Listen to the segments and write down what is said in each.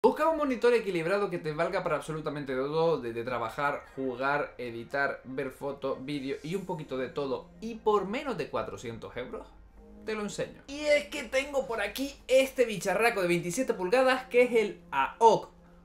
Busca un monitor equilibrado que te valga para absolutamente todo, desde trabajar, jugar, editar, ver fotos, vídeos y un poquito de todo, y por menos de 400 euros, te lo enseño. Y es que tengo por aquí este bicharraco de 27 pulgadas que es el AOC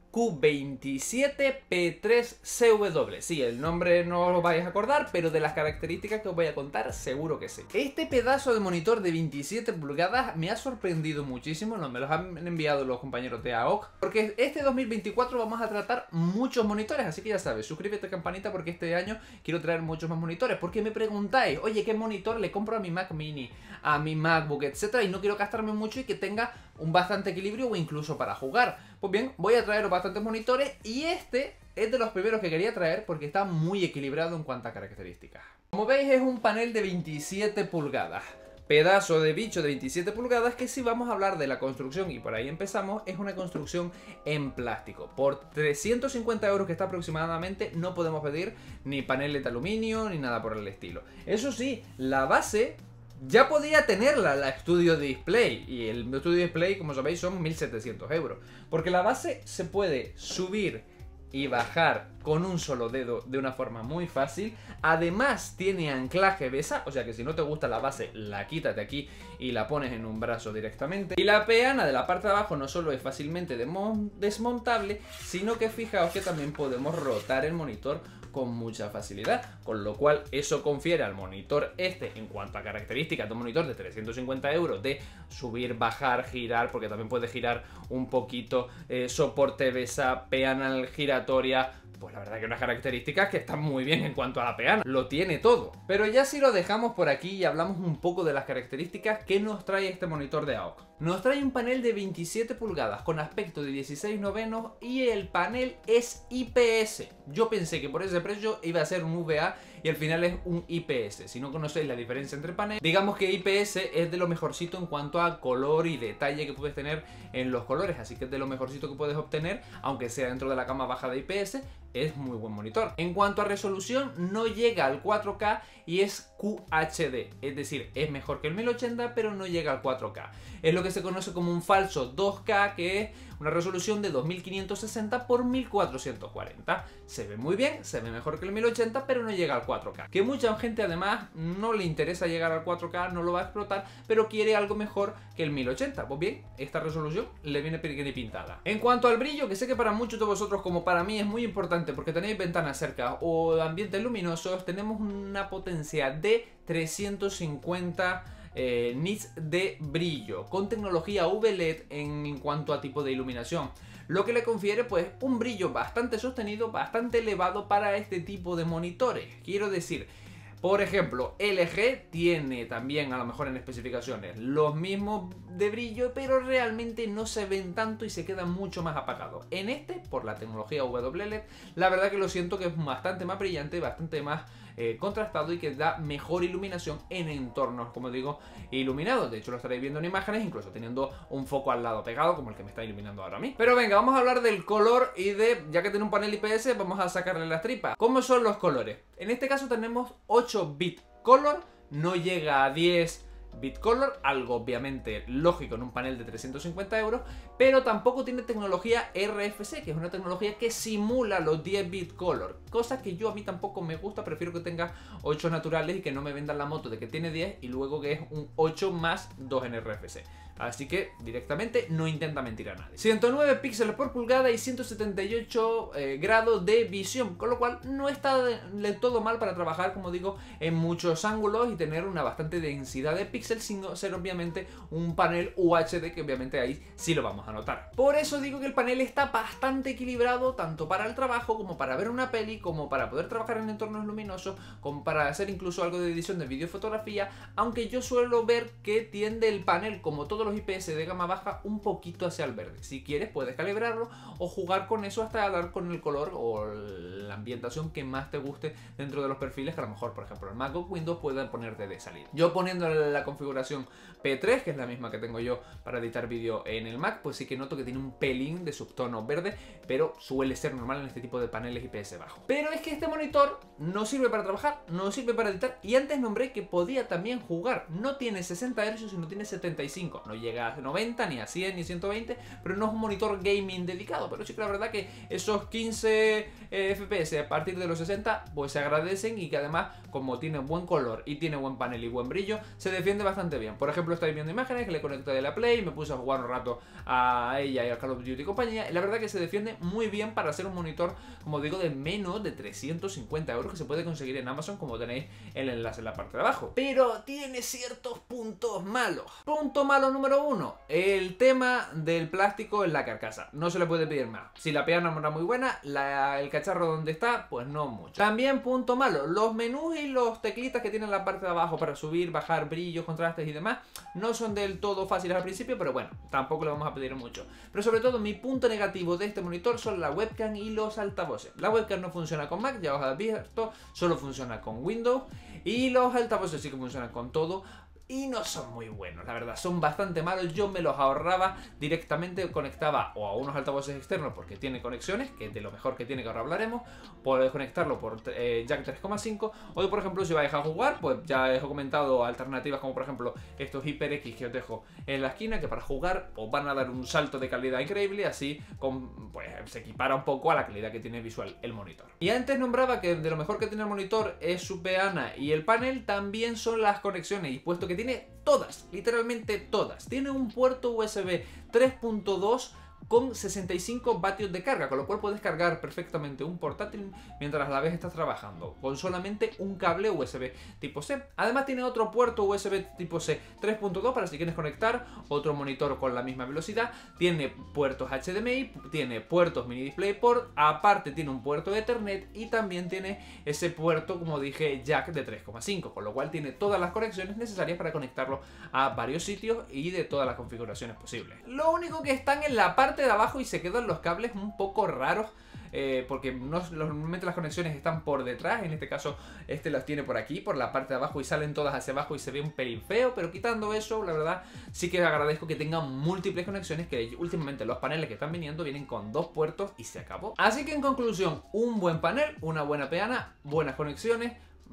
Q27P3CW. Sí, el nombre no lo vais a acordar, pero de las características que os voy a contar seguro que sí. Este pedazo de monitor de 27 pulgadas me ha sorprendido muchísimo, me los han enviado los compañeros de AOC, porque este 2024 vamos a tratar muchos monitores, así que ya sabes, suscríbete, campanita, porque este año quiero traer muchos más monitores, porque me preguntáis, oye, ¿qué monitor le compro a mi Mac Mini, a mi MacBook, etcétera? Y no quiero gastarme mucho y que tenga un bastante equilibrio o incluso para jugar. Pues bien, voy a traer bastantes monitores y este es de los primeros que quería traer porque está muy equilibrado en cuanto a características. Como veis, es un panel de 27 pulgadas. Pedazo de bicho de 27 pulgadas que, si vamos a hablar de la construcción, y por ahí empezamos, es una construcción en plástico. Por 350 euros que está aproximadamente, no podemos pedir ni paneles de aluminio ni nada por el estilo. Eso sí, la base ya podía tenerla la Studio Display, y el Studio Display, como sabéis, son 1700 euros, porque la base se puede subir y bajar con un solo dedo de una forma muy fácil. Además tiene anclaje BESA, o sea que si no te gusta la base, la quitas de aquí y la pones en un brazo directamente. Y la peana de la parte de abajo no solo es fácilmente desmontable, sino que fijaos que también podemos rotar el monitor con mucha facilidad, con lo cual eso confiere al monitor este, en cuanto a características de un monitor de 350 euros, de subir, bajar, girar, porque también puede girar un poquito, soporte BESA, peana giratoria. Pues la verdad que unas características que están muy bien en cuanto a la peana, lo tiene todo. Pero ya si lo dejamos por aquí y hablamos un poco de las características que nos trae este monitor de AOC. Nos trae un panel de 27 pulgadas con aspecto de 16:9 y el panel es IPS. Yo pensé que por ese precio iba a ser un VA y al final es un IPS. Si no conocéis la diferencia entre paneles, digamos que IPS es de lo mejorcito en cuanto a color y detalle que puedes tener en los colores, así que es de lo mejorcito que puedes obtener, aunque sea dentro de la gama baja de IPS. Es muy buen monitor. En cuanto a resolución, no llega al 4K y es QHD, es decir, es mejor que el 1080, pero no llega al 4K. Es lo que se conoce como un falso 2K, que es una resolución de 2560 por 1440. Se ve muy bien, se ve mejor que el 1080, pero no llega al 4K. Que mucha gente además no le interesa llegar al 4K, no lo va a explotar, pero quiere algo mejor que el 1080. Pues bien, esta resolución le viene pintada. En cuanto al brillo, que sé que para muchos de vosotros, como para mí, es muy importante porque tenéis ventanas cerca o ambientes luminosos, tenemos una potencia de 350 nits de brillo con tecnología UV-LED en cuanto a tipo de iluminación, lo que le confiere pues un brillo bastante sostenido, bastante elevado para este tipo de monitores. Quiero decir, por ejemplo, LG tiene también, a lo mejor en especificaciones, los mismos de brillo, pero realmente no se ven tanto y se quedan mucho más apagados. En este, por la tecnología WLED, la verdad que lo siento que es bastante más brillante, bastante más contrastado y que da mejor iluminación en entornos, como digo, iluminados. De hecho, lo estaréis viendo en imágenes, incluso teniendo un foco al lado pegado, como el que me está iluminando ahora a mí. Pero venga, vamos a hablar del color y de, ya que tiene un panel IPS, vamos a sacarle las tripas. ¿Cómo son los colores? En este caso tenemos 8 bit color, no llega a 10 bit color, algo obviamente lógico en un panel de 350 euros, pero tampoco tiene tecnología RFC, que es una tecnología que simula los 10 bit color, cosa que a mí tampoco me gusta. Prefiero que tenga 8 naturales y que no me vendan la moto de que tiene 10 y luego que es un 8 más 2 en RFC. Así que directamente no intenta mentir a nadie. 109 píxeles por pulgada y 178 grados de visión, con lo cual no está del todo mal para trabajar, como digo, en muchos ángulos y tener una bastante densidad de píxeles, sin ser obviamente un panel UHD, que obviamente ahí sí lo vamos a notar. Por eso digo que el panel está bastante equilibrado, tanto para el trabajo como para ver una peli, como para poder trabajar en entornos luminosos, como para hacer incluso algo de edición de vídeo y fotografía, aunque yo suelo ver que tiende el panel, como todos los IPS de gama baja, un poquito hacia el verde. Si quieres puedes calibrarlo o jugar con eso hasta dar con el color o la ambientación que más te guste dentro de los perfiles, que a lo mejor, por ejemplo, el MacBook Windows puede ponerte de salida. Yo poniendo la configuración P3, que es la misma que tengo yo para editar vídeo en el Mac, pues sí que noto que tiene un pelín de subtono verde, pero suele ser normal en este tipo de paneles IPS bajo. Pero es que este monitor no sirve para trabajar, no sirve para editar, y antes nombré que podía también jugar. No tiene 60 Hz, sino tiene 75. No llega a 90, ni a 100, ni 120, pero no es un monitor gaming dedicado. Pero sí que la verdad que esos 15 FPS a partir de los 60 pues se agradecen, y que además, como tiene buen color y tiene buen panel y buen brillo, se defiende bastante bien. Por ejemplo, estáis viendo imágenes que le conecté de la Play, me puse a jugar un rato a ella y a Call of Duty y compañía, y la verdad que se defiende muy bien para ser un monitor, como digo, de menos de 350 euros, que se puede conseguir en Amazon, como tenéis el enlace en la parte de abajo. Pero tiene ciertos puntos malos. Punto malo número 1, el tema del plástico en la carcasa. No se le puede pedir más. Si la peana no era muy buena, el cacharro donde está, pues no mucho. También punto malo, los menús y los teclitas que tienen en la parte de abajo para subir, bajar, brillos, contrastes y demás, no son del todo fáciles al principio, pero bueno, tampoco le vamos a pedir mucho. Pero sobre todo, mi punto negativo de este monitor son la webcam y los altavoces. La webcam no funciona con Mac, ya os he advierto, solo funciona con Windows, y los altavoces sí que funcionan con todo, y no son muy buenos, la verdad, son bastante malos. Yo me los ahorraba directamente, conectaba o a unos altavoces externos porque tiene conexiones, que es de lo mejor que tiene, que ahora hablaremos, puedes conectarlo por jack 3,5, o por ejemplo si vais a jugar, pues ya os he comentado alternativas como por ejemplo estos HyperX que os dejo en la esquina, que para jugar os van a dar un salto de calidad increíble, así pues se equipara un poco a la calidad que tiene visual el monitor. Y antes nombraba que de lo mejor que tiene el monitor es su peana y el panel, también son las conexiones, y puesto que tiene todas, literalmente todas. Tiene un puerto USB 3.2 con 65 vatios de carga, con lo cual puedes cargar perfectamente un portátil mientras a la vez estás trabajando, con solamente un cable USB tipo C. Además tiene otro puerto USB tipo C 3.2 para si quieres conectar otro monitor con la misma velocidad. Tiene puertos HDMI, tiene puertos mini DisplayPort, aparte tiene un puerto Ethernet, y también tiene ese puerto, como dije, jack de 3,5, con lo cual tiene todas las conexiones necesarias para conectarlo a varios sitios y de todas las configuraciones posibles. Lo único que están en la parte de abajo y se quedan los cables un poco raros, porque normalmente las conexiones están por detrás. En este caso este las tiene por aquí, por la parte de abajo, y salen todas hacia abajo y se ve un pelín feo. Pero quitando eso, la verdad sí que agradezco que tengan múltiples conexiones, que últimamente los paneles que están viniendo vienen con 2 puertos y se acabó. Así que en conclusión, un buen panel, una buena peana, buenas conexiones,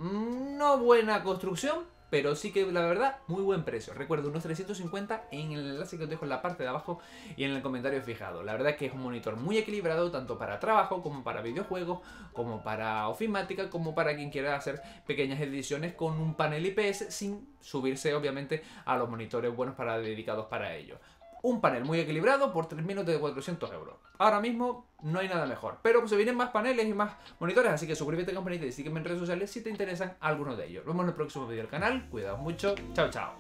no buena construcción, pero sí que la verdad muy buen precio. Recuerdo unos 350 en el enlace que os dejo en la parte de abajo y en el comentario fijado. La verdad es que es un monitor muy equilibrado, tanto para trabajo como para videojuegos, como para ofimática, como para quien quiera hacer pequeñas ediciones con un panel IPS, sin subirse obviamente a los monitores buenos dedicados para ello. Un panel muy equilibrado por menos de 400 euros. Ahora mismo no hay nada mejor. Pero se vienen más paneles y más monitores, así que suscríbete al canal y sígueme en redes sociales si te interesan algunos de ellos. Nos vemos en el próximo vídeo del canal. Cuidaos mucho. Chao, chao.